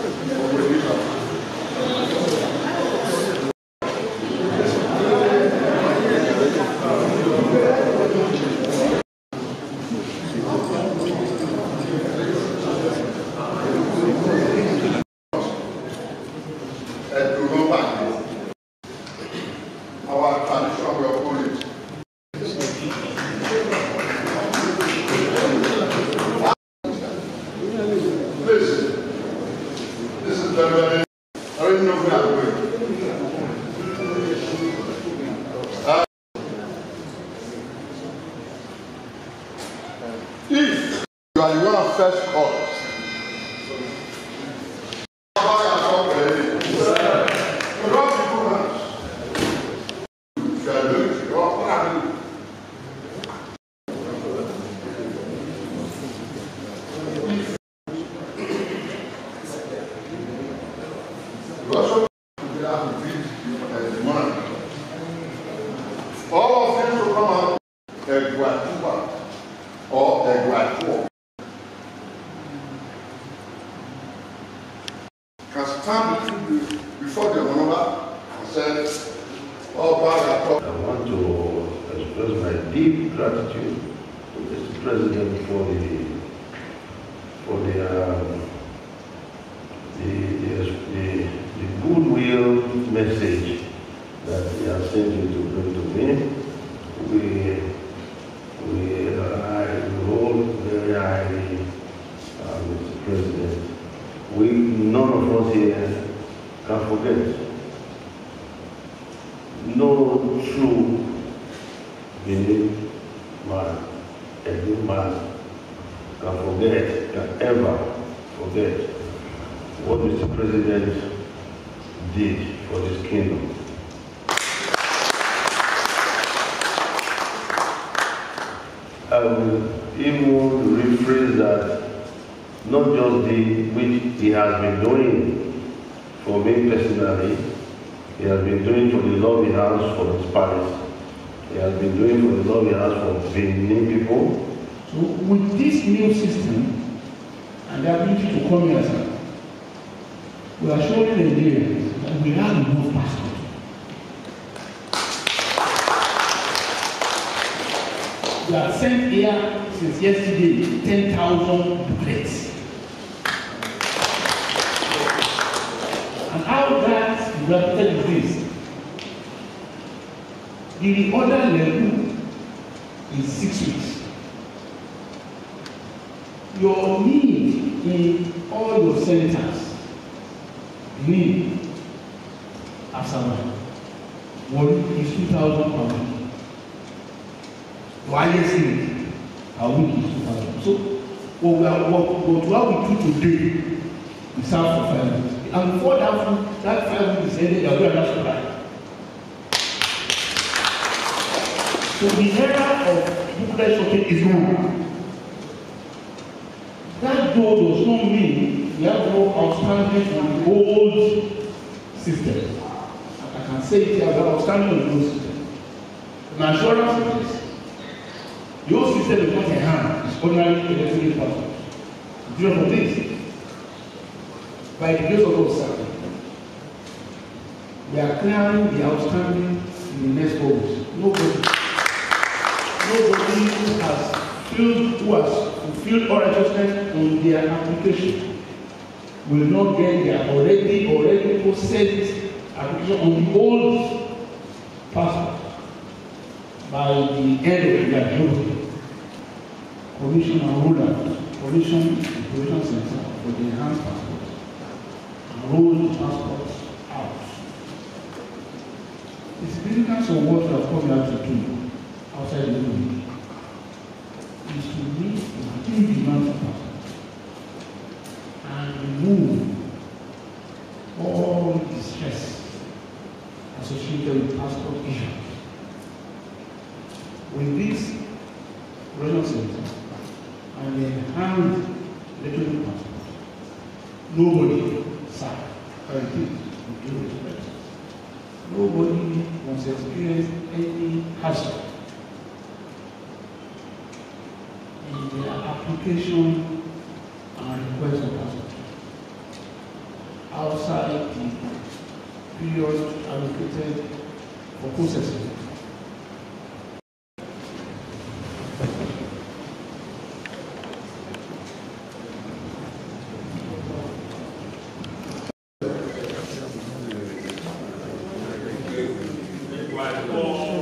If you are the one first called, all of them to come out or a Guatua can stand before the Honorable and say, oh, I want to express my deep gratitude to Mr. President for the goodwill message that he has sent you to bring to me. I hold very highly, Mr. President. None of us here can forget. No true Benin man, a good man, can ever forget what Mr. President did for this kingdom. I will even rephrase that, not just which he has been doing for me personally, he has been doing for the love he has for his palace. He has been doing for the love he has for Benin people. So with this new system and the ability to come here, we are showing Nigerians that we have enough passports. We have sent here since yesterday 10,000 booklets. And how that is this? The order level is 6 weeks. Your need in all your centers, need after one is 2,000 per week. Your highest need a week is 2,000. So what we do today is serve for 5 weeks. And before that 5 weeks ended, you are going to supply. So the era of booklet shopping is gone. That though does not mean we have no outstanding on the old system. I can say it here, we have outstanding on the old system. An assurance is this. The old system is not in hand, it's ordinary electronic passport. Do you know this? By the grace of God, sir, we are clearing the outstanding in the next 4 weeks. Nobody who has fulfilled all righteousness on their application will not get their already processed application on the old passport by the end of the year. Commission and ruler, commission center for the enhanced passport, and roll passports out. The significance of what we have come out to do outside the union is to meet the huge demand for passports and remove all the stress associated with passport issues. With this regional center and the enhanced electronic passport, nobody, sir, I repeat, with due respect, nobody wants to experience any hassle in their application and request of passport. outside the period allocated for processing. Right.